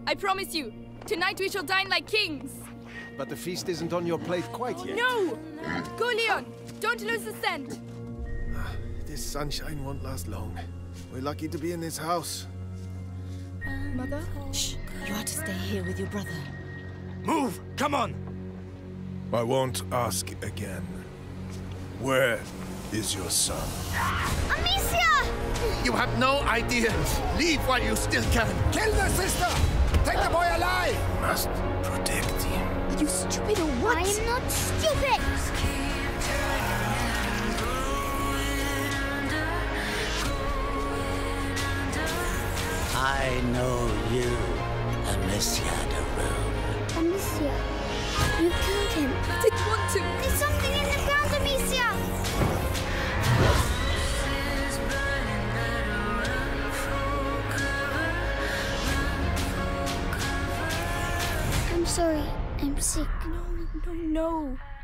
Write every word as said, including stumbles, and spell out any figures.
I promise you, tonight we shall dine like kings. But the feast isn't on your plate quite yet. No! Go, Leon! Don't lose the scent! This sunshine won't last long. We're lucky to be in this house. Mother? Shh! You are to stay here with your brother. Move! Come on! I won't ask again. Where is your son? Amicia! You have no idea. Leave while you still can. Kill the sister! Take the boy alive! Must protect him. Are you stupid or what? I am not stupid! I know you, Amicia de Rune. Amicia, you killed him. I didn't want to. There's something in the ground, Amicia! I'm sorry. I'm sick. No, no, no.